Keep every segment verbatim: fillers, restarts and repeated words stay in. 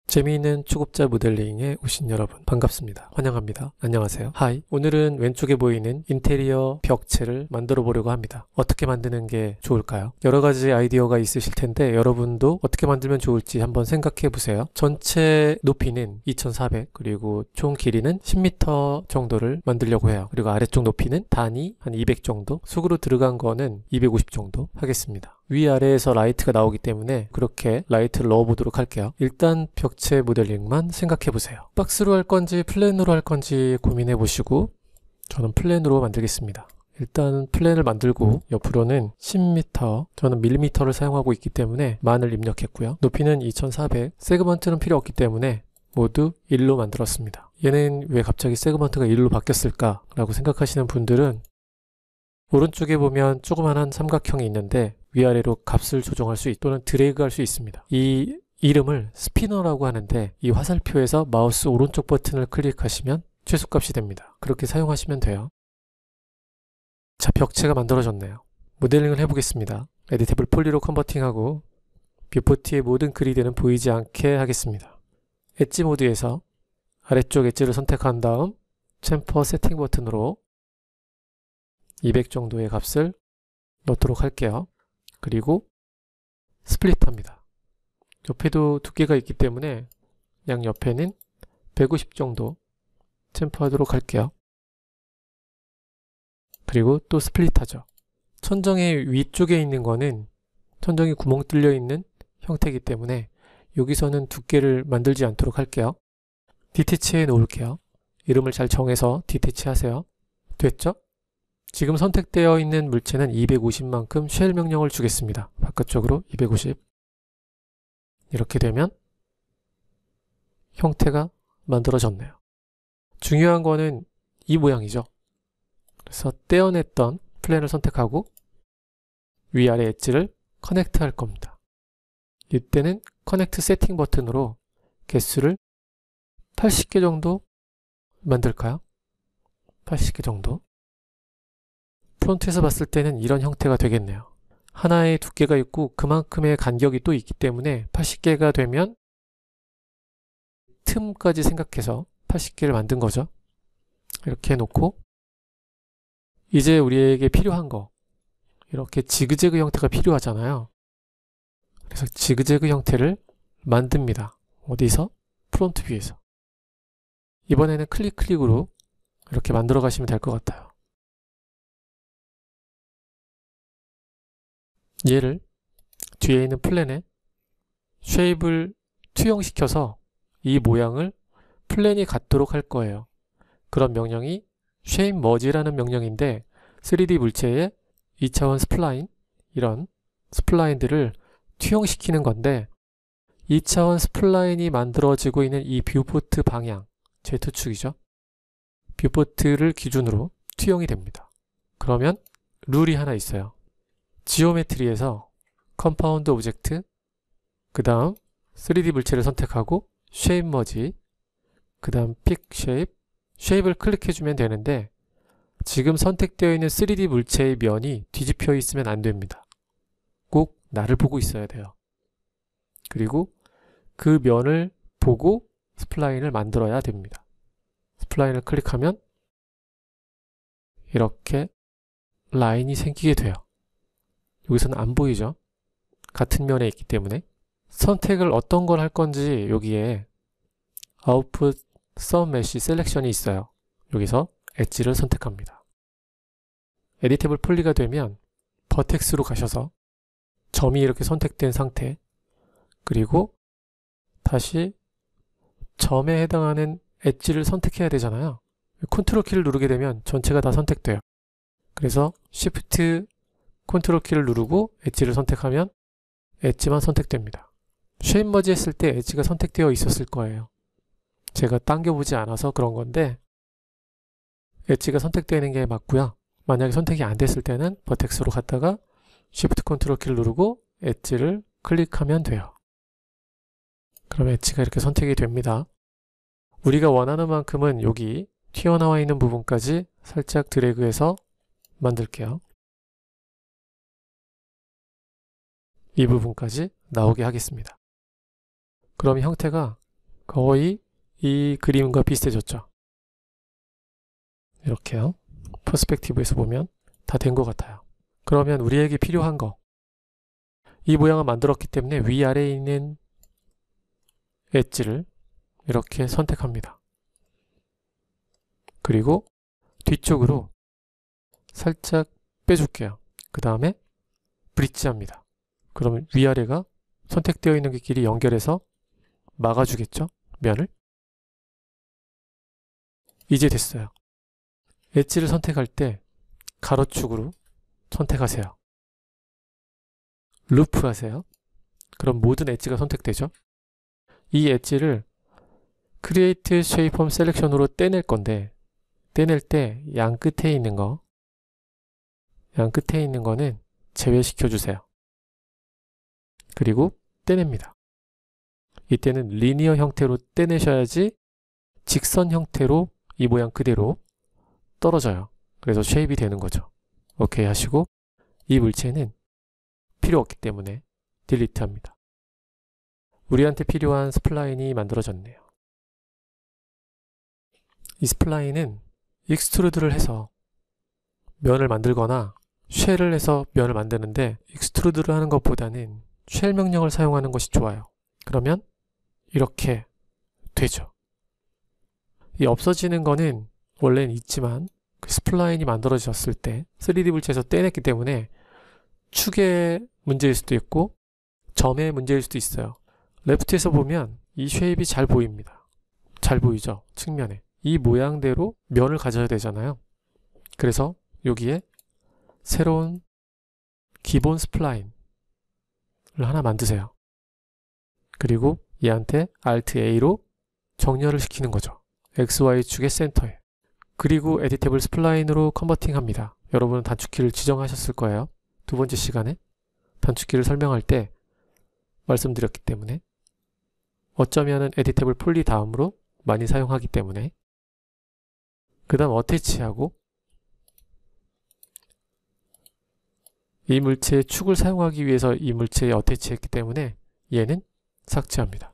재미있는 초급자 모델링에 오신 여러분 반갑습니다. 환영합니다. 안녕하세요. 하이. 오늘은 왼쪽에 보이는 인테리어 벽체를 만들어 보려고 합니다. 어떻게 만드는 게 좋을까요? 여러 가지 아이디어가 있으실 텐데 여러분도 어떻게 만들면 좋을지 한번 생각해 보세요. 전체 높이는 이천사백, 그리고 총 길이는 십 미터 정도를 만들려고 해요. 그리고 아래쪽 높이는 단위 한 이백 정도, 속으로 들어간 거는 이백오십 정도 하겠습니다. 위아래에서 라이트가 나오기 때문에 그렇게 라이트를 넣어 보도록 할게요. 일단 벽체 모델링만 생각해 보세요. 박스로 할 건지 플랜으로 할 건지 고민해 보시고, 저는 플랜으로 만들겠습니다. 일단 플랜을 만들고 옆으로는 십 미터, 저는 밀리미터를 사용하고 있기 때문에 만을 입력했고요. 높이는 이천사백, 세그먼트는 필요 없기 때문에 모두 일로 만들었습니다. 얘는 왜 갑자기 세그먼트가 일로 바뀌었을까 라고 생각하시는 분들은 오른쪽에 보면 조그만한 삼각형이 있는데 위아래로 값을 조정할 수 있, 또는 드래그 할 수 있습니다. 이 이름을 스피너라고 하는데, 이 화살표에서 마우스 오른쪽 버튼을 클릭하시면 최소값이 됩니다. 그렇게 사용하시면 돼요. 자, 벽체가 만들어졌네요. 모델링을 해보겠습니다. 에디테이블 폴리로 컨버팅하고 뷰포트의 모든 그리드는 보이지 않게 하겠습니다. 엣지 모드에서 아래쪽 엣지를 선택한 다음 챔퍼 세팅 버튼으로 이백 정도의 값을 넣도록 할게요. 그리고 스플릿합니다. 옆에도 두께가 있기 때문에 양 옆에는 백오십 정도 챔프하도록 할게요. 그리고 또 스플릿하죠. 천정의 위쪽에 있는 거는 천정이 구멍 뚫려 있는 형태이기 때문에 여기서는 두께를 만들지 않도록 할게요. 디태치해 놓을게요. 이름을 잘 정해서 디태치 하세요. 됐죠? 지금 선택되어 있는 물체는 이백오십만큼 쉘 명령을 주겠습니다. 바깥쪽으로 이백오십. 이렇게 되면 형태가 만들어졌네요. 중요한 거는 이 모양이죠. 그래서 떼어냈던 플랜을 선택하고 위아래 엣지를 커넥트 할 겁니다. 이때는 커넥트 세팅 버튼으로 개수를 팔십 개 정도 만들까요? 팔십 개 정도. 프론트에서 봤을 때는 이런 형태가 되겠네요. 하나의 두께가 있고 그만큼의 간격이 또 있기 때문에 팔십 개가 되면 틈까지 생각해서 팔십 개를 만든 거죠. 이렇게 해놓고 이제 우리에게 필요한 거, 이렇게 지그재그 형태가 필요하잖아요. 그래서 지그재그 형태를 만듭니다. 어디서? 프론트 뷰에서. 이번에는 클릭 클릭으로 이렇게 만들어 가시면 될 것 같아요. 얘를 뒤에 있는 플랜에 쉐입을 투영시켜서 이 모양을 플랜이 같도록 할 거예요. 그런 명령이 쉐입 머지라는 명령인데, 쓰리디 물체에 이 차원 스플라인, 이런 스플라인들을 투영시키는 건데, 이 차원 스플라인이 만들어지고 있는 이 뷰포트 방향, Z축이죠. 뷰포트를 기준으로 투영이 됩니다. 그러면 룰이 하나 있어요. 지오메트리에서 컴파운드 오브젝트, 그 다음 쓰리디 물체를 선택하고 쉐입 머지, 그 다음 픽 쉐입, 쉐입을 클릭해주면 되는데, 지금 선택되어 있는 쓰리디 물체의 면이 뒤집혀 있으면 안 됩니다. 꼭 나를 보고 있어야 돼요. 그리고 그 면을 보고 스플라인을 만들어야 됩니다. 스플라인을 클릭하면 이렇게 라인이 생기게 돼요. 여기서는 안 보이죠? 같은 면에 있기 때문에. 선택을 어떤 걸 할 건지 여기에 Output Sum Mesh 셀렉션이 있어요. 여기서 엣지를 선택합니다. 에디테이블 폴리가 되면 버텍스로 가셔서 점이 이렇게 선택된 상태, 그리고 다시 점에 해당하는 엣지를 선택해야 되잖아요. 컨트롤 키를 누르게 되면 전체가 다 선택돼요. 그래서 Shift 컨트롤 키를 누르고 엣지를 선택하면 엣지만 선택됩니다. 쉐입 머지 했을 때 엣지가 선택되어 있었을 거예요. 제가 당겨보지 않아서 그런 건데 엣지가 선택되는 게 맞고요. 만약에 선택이 안 됐을 때는 버텍스로 갔다가 Shift 컨트롤 키를 누르고 엣지를 클릭하면 돼요. 그럼 엣지가 이렇게 선택이 됩니다. 우리가 원하는 만큼은 여기 튀어나와 있는 부분까지 살짝 드래그해서 만들게요. 이 부분까지 나오게 하겠습니다. 그럼 형태가 거의 이 그림과 비슷해졌죠. 이렇게요. 퍼스펙티브에서 보면 다 된 것 같아요. 그러면 우리에게 필요한 거, 이 모양을 만들었기 때문에 위아래에 있는 엣지를 이렇게 선택합니다. 그리고 뒤쪽으로 살짝 빼줄게요. 그 다음에 브릿지 합니다. 그러면 위아래가 선택되어 있는 길이 연결해서 막아주겠죠? 면을. 이제 됐어요. 엣지를 선택할 때 가로축으로 선택하세요. 루프 하세요. 그럼 모든 엣지가 선택되죠? 이 엣지를 Create Shapeform Selection으로 떼낼 건데, 떼낼 때 양 끝에 있는 거, 양 끝에 있는 거는 제외시켜 주세요. 그리고 떼냅니다. 이때는 리니어 형태로 떼내셔야지 직선 형태로 이 모양 그대로 떨어져요. 그래서 쉐입이 되는 거죠. 오케이 하시고, 이 물체는 필요 없기 때문에 딜리트 합니다. 우리한테 필요한 스플라인이 만들어졌네요. 이 스플라인은 익스트루드를 해서 면을 만들거나 쉘을 해서 면을 만드는데, 익스트루드를 하는 것보다는 쉘 명령을 사용하는 것이 좋아요. 그러면 이렇게 되죠. 이 없어지는 거는 원래는 있지만 그 스플라인이 만들어졌을 때 쓰리디 물체에서 떼냈기 때문에 축의 문제일 수도 있고 점의 문제일 수도 있어요. 레프트에서 보면 이 쉐입이 잘 보입니다. 잘 보이죠? 측면에. 이 모양대로 면을 가져야 되잖아요. 그래서 여기에 새로운 기본 스플라인을 하나 만드세요. 그리고 얘한테 알트 에이로 정렬을 시키는 거죠. 엑스 와이 축의 센터에. 그리고 에디테이블 스플라인으로 컨버팅 합니다. 여러분은 단축키를 지정하셨을 거예요. 두 번째 시간에 단축키를 설명할 때 말씀드렸기 때문에, 어쩌면은 에디테이블 폴리 다음으로 많이 사용하기 때문에. 그 다음 어태치하고, 이 물체의 축을 사용하기 위해서 이 물체에 어태치했기 때문에 얘는 삭제합니다.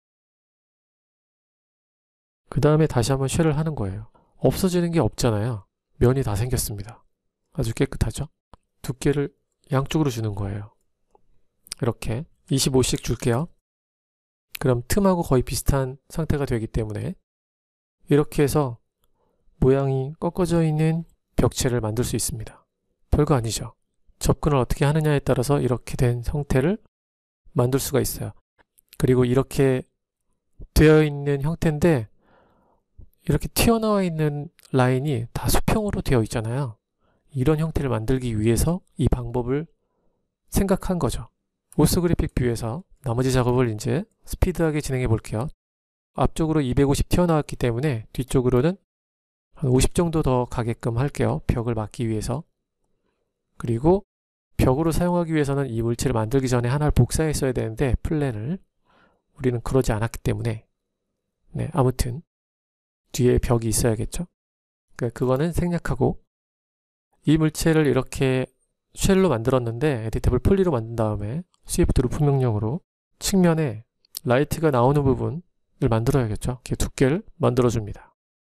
그 다음에 다시 한번 쉘을 하는 거예요. 없어지는 게 없잖아요. 면이 다 생겼습니다. 아주 깨끗하죠? 두께를 양쪽으로 주는 거예요. 이렇게 이십오씩 줄게요. 그럼 틈하고 거의 비슷한 상태가 되기 때문에 이렇게 해서 모양이 꺾어져 있는 벽체를 만들 수 있습니다. 별거 아니죠. 접근을 어떻게 하느냐에 따라서 이렇게 된 형태를 만들 수가 있어요. 그리고 이렇게 되어 있는 형태인데, 이렇게 튀어나와 있는 라인이 다 수평으로 되어 있잖아요. 이런 형태를 만들기 위해서 이 방법을 생각한 거죠. 오스그래픽 뷰에서 나머지 작업을 이제 스피드하게 진행해 볼게요. 앞쪽으로 이백오십 튀어나왔기 때문에 뒤쪽으로는 한 오십 정도 더 가게끔 할게요. 벽을 막기 위해서. 그리고 벽으로 사용하기 위해서는 이 물체를 만들기 전에 하나를 복사했어야 되는데 플랜을 우리는 그러지 않았기 때문에, 네, 아무튼 뒤에 벽이 있어야겠죠. 그러니까 그거는 생략하고, 이 물체를 이렇게 쉘로 만들었는데 에디테이블 폴리로 만든 다음에 스위프트 루프 명령으로 측면에 라이트가 나오는 부분을 만들어야겠죠. 이렇게 두께를 만들어줍니다.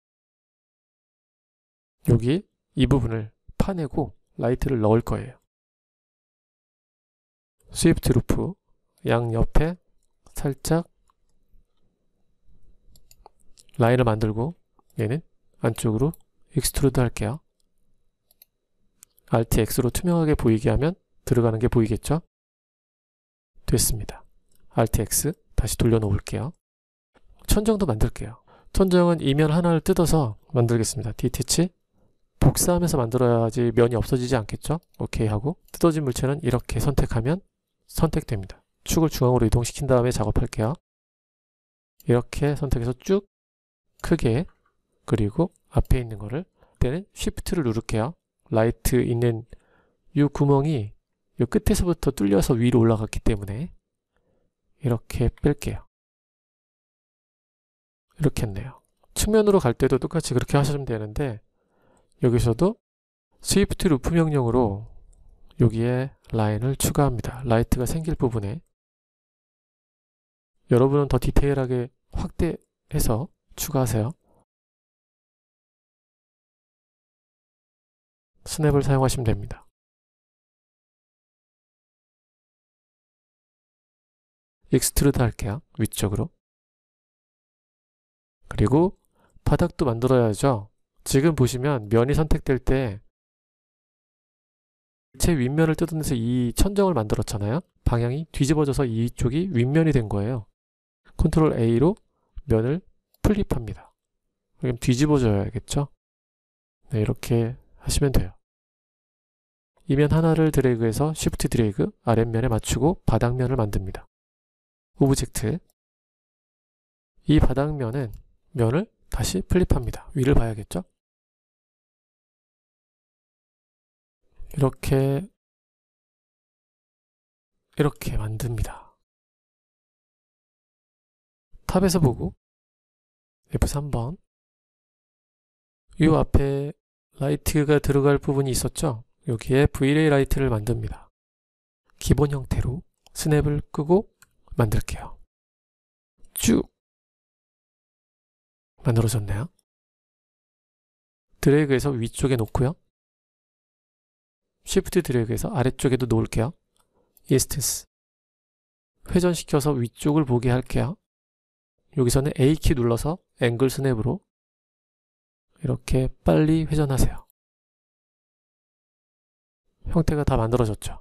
여기 이 부분을 파내고 라이트를 넣을 거예요. 스위프트 루프 양옆에 살짝 라인을 만들고 얘는 안쪽으로 익스트루드 할게요. 알트 X로 투명하게 보이게 하면 들어가는 게 보이겠죠? 됐습니다. 알트 X 다시 돌려놓을게요. 천정도 만들게요. 천정은 이면 하나를 뜯어서 만들겠습니다. 디태치 복사하면서 만들어야지 면이 없어지지 않겠죠? 오케이 하고, 뜯어진 물체는 이렇게 선택하면 선택됩니다. 축을 중앙으로 이동시킨 다음에 작업할게요. 이렇게 선택해서 쭉 크게, 그리고 앞에 있는 거를 때는 쉬프트를 누를게요. 라이트 있는 이 구멍이 이 끝에서부터 뚫려서 위로 올라갔기 때문에 이렇게 뺄게요. 이렇게 했네요. 측면으로 갈 때도 똑같이 그렇게 하시면 되는데, 여기서도 스위프트 루프 명령으로 여기에 라인을 추가합니다. 라이트가 생길 부분에. 여러분은 더 디테일하게 확대해서 추가하세요. 스냅을 사용하시면 됩니다. 익스트루드 할게요. 위쪽으로. 그리고 바닥도 만들어야죠. 지금 보시면 면이 선택될 때 제 윗면을 뜯어내서 이 천정을 만들었잖아요. 방향이 뒤집어져서 이쪽이 윗면이 된 거예요. 컨트롤 A로 면을 플립합니다. 그럼 뒤집어져야겠죠? 네, 이렇게 하시면 돼요. 이 면 하나를 드래그해서 쉬프트 드래그 아랫면에 맞추고 바닥면을 만듭니다. 오브젝트. 이 바닥면은 면을 다시 플립합니다. 위를 봐야겠죠? 이렇게 이렇게 만듭니다. 탑에서 보고 에프 삼 번 이 앞에 라이트가 들어갈 부분이 있었죠? 여기에 브이레이 라이트를 만듭니다. 기본 형태로 스냅을 끄고 만들게요. 쭉 만들어졌네요. 드래그해서 위쪽에 놓고요. 쉬프트 드래그해서 아래쪽에도 놓을게요. 인스턴스 회전시켜서 위쪽을 보게 할게요. 여기서는 A키 눌러서 앵글 스냅으로 이렇게 빨리 회전하세요. 형태가 다 만들어졌죠.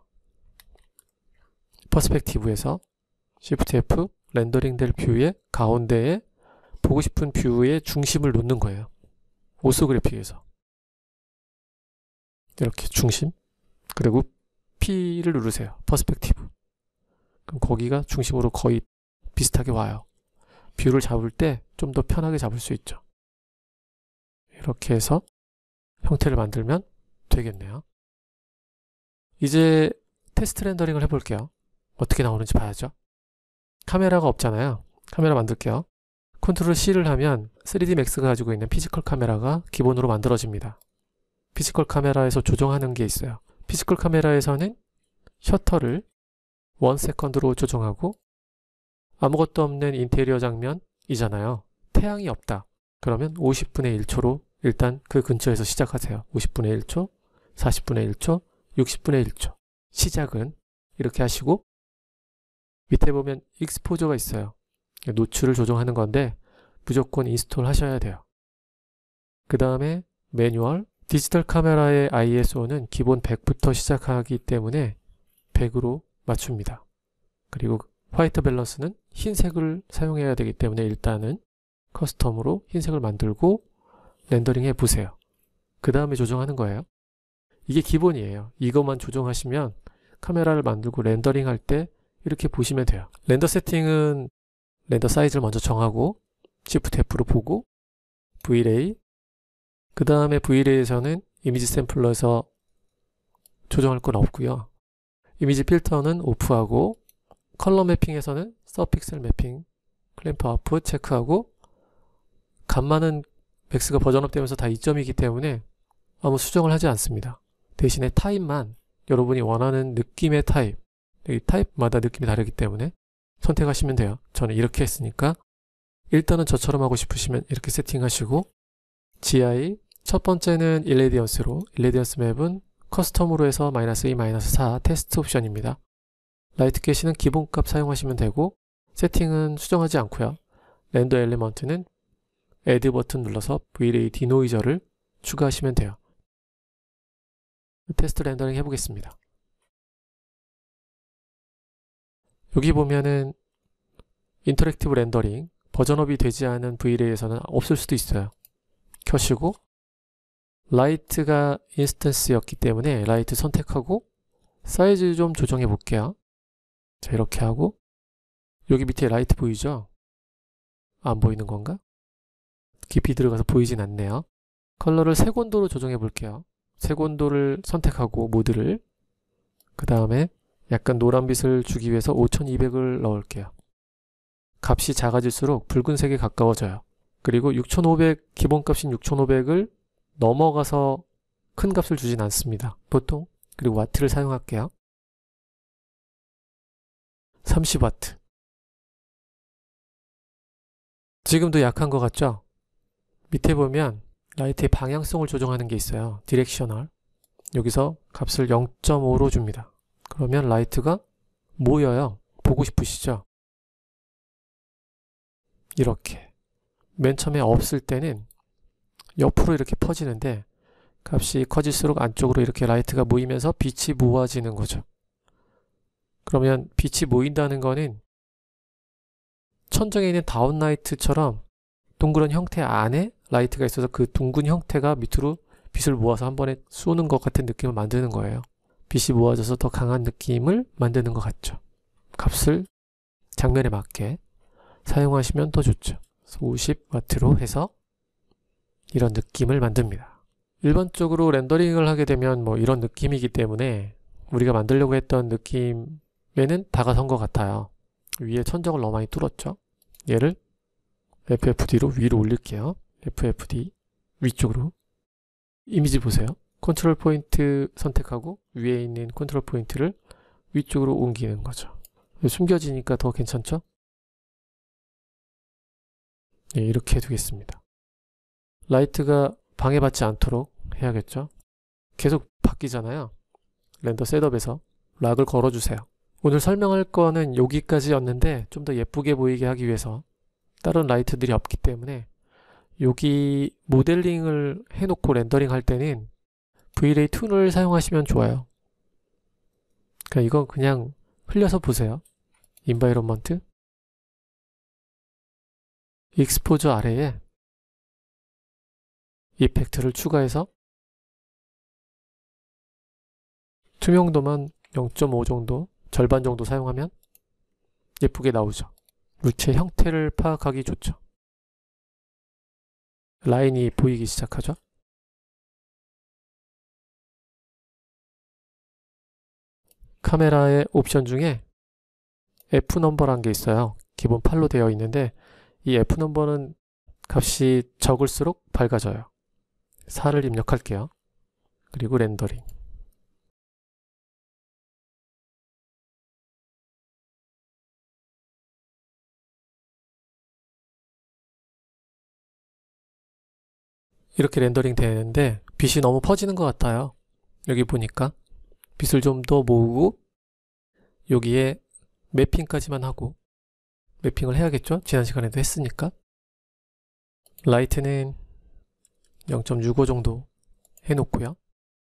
퍼스펙티브에서 쉬프트 에프 렌더링 될 뷰의 가운데에 보고 싶은 뷰의 중심을 놓는 거예요. 오소그래픽에서 이렇게 중심, 그리고 P를 누르세요. 퍼스펙티브. 그럼 거기가 중심으로 거의 비슷하게 와요. 뷰를 잡을 때 좀 더 편하게 잡을 수 있죠. 이렇게 해서 형태를 만들면 되겠네요. 이제 테스트 렌더링을 해볼게요. 어떻게 나오는지 봐야죠. 카메라가 없잖아요. 카메라 만들게요. 컨트롤 C를 하면 쓰리디 맥스가 가지고 있는 피지컬 카메라가 기본으로 만들어집니다. 피지컬 카메라에서 조정하는 게 있어요. 피지컬 카메라에서는 셔터를 일 세컨드로 조정하고, 아무것도 없는 인테리어 장면이잖아요. 태양이 없다. 그러면 오십분의 일 초로 일단 그 근처에서 시작하세요. 오십분의 일 초, 사십분의 일 초, 육십분의 일 초. 시작은 이렇게 하시고, 밑에 보면 익스포저가 있어요. 노출을 조정하는 건데 무조건 인스톨 하셔야 돼요. 그 다음에 매뉴얼, 디지털 카메라의 아이에스오는 기본 백부터 시작하기 때문에 백으로 맞춥니다. 그리고 화이트 밸런스는 흰색을 사용해야 되기 때문에 일단은 커스텀으로 흰색을 만들고 렌더링 해 보세요. 그 다음에 조정하는 거예요. 이게 기본이에요. 이것만 조정하시면 카메라를 만들고 렌더링 할 때 이렇게 보시면 돼요. 렌더 세팅은 렌더 사이즈를 먼저 정하고 쉬프트 에프로 보고 브이레이, 그 다음에 브이레이에서는 이미지 샘플러에서 조정할 건 없고요. 이미지 필터는 오프하고, 컬러 매핑에서는 서픽셀 매핑, 클램프 아웃풋 체크하고, 감마는 맥스가 버전업 되면서 다 이 점이기 때문에 아무 수정을 하지 않습니다. 대신에 타입만 여러분이 원하는 느낌의 타입, 이 타입마다 느낌이 다르기 때문에 선택하시면 돼요. 저는 이렇게 했으니까 일단은 저처럼 하고 싶으시면 이렇게 세팅하시고, 지아이 첫 번째는 일레디언스로, 일레디언스 맵은 커스텀으로 해서 마이너스 이, 마이너스 사 테스트 옵션입니다. 라이트 캐시는 기본값 사용하시면 되고, 세팅은 수정하지 않고요. 렌더 엘리먼트는 애드 버튼 눌러서 브이레이 디노이저를 추가하시면 돼요. 테스트 렌더링 해보겠습니다. 여기 보면은 인터랙티브 렌더링, 버전업이 되지 않은 브이레이에서는 없을 수도 있어요. 켜시고, 라이트가 인스턴스였기 때문에 라이트 선택하고 사이즈 좀 조정해 볼게요. 자, 이렇게 하고, 여기 밑에 라이트 보이죠? 안 보이는 건가? 깊이 들어가서 보이진 않네요. 컬러를 색온도로 조정해 볼게요. 색온도를 선택하고 모드를, 그 다음에 약간 노란빛을 주기 위해서 오천이백을 넣을게요. 값이 작아질수록 붉은색에 가까워져요. 그리고 육천오백, 기본값인 육천오백을 넘어가서 큰 값을 주진 않습니다. 보통. 그리고 와트를 사용할게요. 삼십 와트. 지금도 약한 것 같죠? 밑에 보면 라이트의 방향성을 조정하는 게 있어요. 디렉셔널. 여기서 값을 영 점 오로 줍니다. 그러면 라이트가 모여요. 보고 싶으시죠? 이렇게. 맨 처음에 없을 때는 옆으로 이렇게 퍼지는데 값이 커질수록 안쪽으로 이렇게 라이트가 모이면서 빛이 모아지는 거죠. 그러면 빛이 모인다는 거는 천정에 있는 다운라이트처럼 둥그런 형태 안에 라이트가 있어서 그 둥근 형태가 밑으로 빛을 모아서 한 번에 쏘는 것 같은 느낌을 만드는 거예요. 빛이 모아져서 더 강한 느낌을 만드는 것 같죠. 값을 장면에 맞게 사용하시면 더 좋죠. 그래서 오십 와트로 해서 이런 느낌을 만듭니다. 일반적으로 렌더링을 하게 되면 뭐 이런 느낌이기 때문에 우리가 만들려고 했던 느낌에는 다가선 것 같아요. 위에 천정을 너무 많이 뚫었죠. 얘를 에프에프디로 위로 올릴게요. 에프에프디 위쪽으로. 이미지 보세요. 컨트롤 포인트 선택하고 위에 있는 컨트롤 포인트를 위쪽으로 옮기는 거죠. 숨겨지니까 더 괜찮죠? 네, 이렇게 해두겠습니다. 라이트가 방해받지 않도록 해야겠죠? 계속 바뀌잖아요. 렌더 셋업에서 락을 걸어주세요. 오늘 설명할 거는 여기까지였는데 좀 더 예쁘게 보이게 하기 위해서 다른 라이트들이 없기 때문에 여기 모델링을 해놓고 렌더링 할 때는 브이레이 툰을 사용하시면 좋아요. 그러니까 이건 그냥 흘려서 보세요. 인바이런먼트 익스포저 아래에 이펙트를 추가해서 투명도만 영 점 오 정도, 절반 정도 사용하면 예쁘게 나오죠. 물체 형태를 파악하기 좋죠. 라인이 보이기 시작하죠. 카메라의 옵션 중에 에프 넘버라는 게 있어요. 기본 팔로 되어 있는데 이 에프 넘버는 값이 적을수록 밝아져요. 사를 입력할게요. 그리고 렌더링. 이렇게 렌더링 되는데 빛이 너무 퍼지는 것 같아요. 여기 보니까 빛을 좀 더 모으고 여기에 매핑까지만 하고 매핑을 해야겠죠? 지난 시간에도 했으니까. 라이트는 영 점 육오 정도 해놓고요.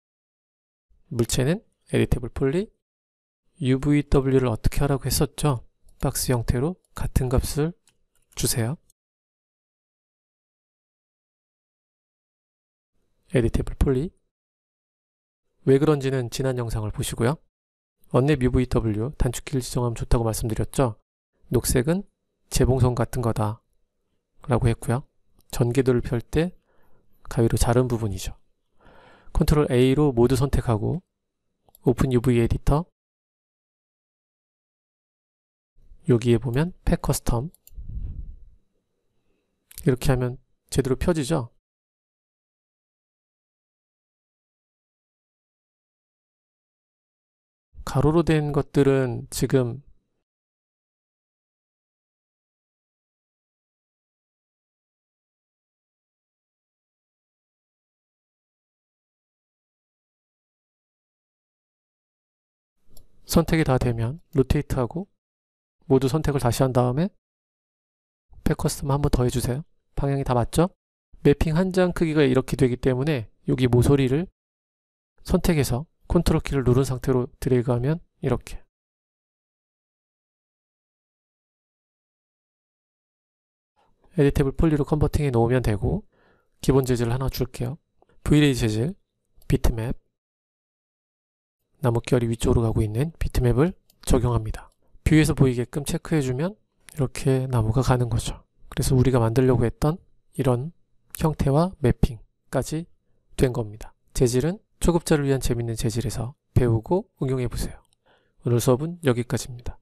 물체는 에디테이블 폴리, 유브이더블유를 어떻게 하라고 했었죠? 박스 형태로 같은 값을 주세요. 에디테이블 폴리. 왜 그런지는 지난 영상을 보시고요. 언랩 유브이더블유 단축키를 지정하면 좋다고 말씀드렸죠. 녹색은 재봉선 같은 거다 라고 했고요. 전개도를 펼 때 가위로 자른 부분이죠. 컨트롤 A로 모두 선택하고 오픈 유브이 에디터 여기에 보면 팩 커스텀 이렇게 하면 제대로 펴지죠. 가로로 된 것들은 지금 선택이 다 되면 로테이트하고 모두 선택을 다시 한 다음에 팩 커스텀 한 번 더 해주세요. 방향이 다 맞죠? 매핑 한 장 크기가 이렇게 되기 때문에 여기 모서리를 선택해서 컨트롤 키를 누른 상태로 드래그하면 이렇게 에디테이블 폴리로 컨버팅해 놓으면 되고 기본 재질을 하나 줄게요. 브이레이 재질, 비트맵 나뭇결이 위쪽으로 가고 있는 비트맵을 적용합니다. 뷰에서 보이게끔 체크해주면 이렇게 나무가 가는 거죠. 그래서 우리가 만들려고 했던 이런 형태와 매핑까지 된 겁니다. 재질은 초급자를 위한 재밌는 재질에서 배우고 응용해보세요. 오늘 수업은 여기까지입니다.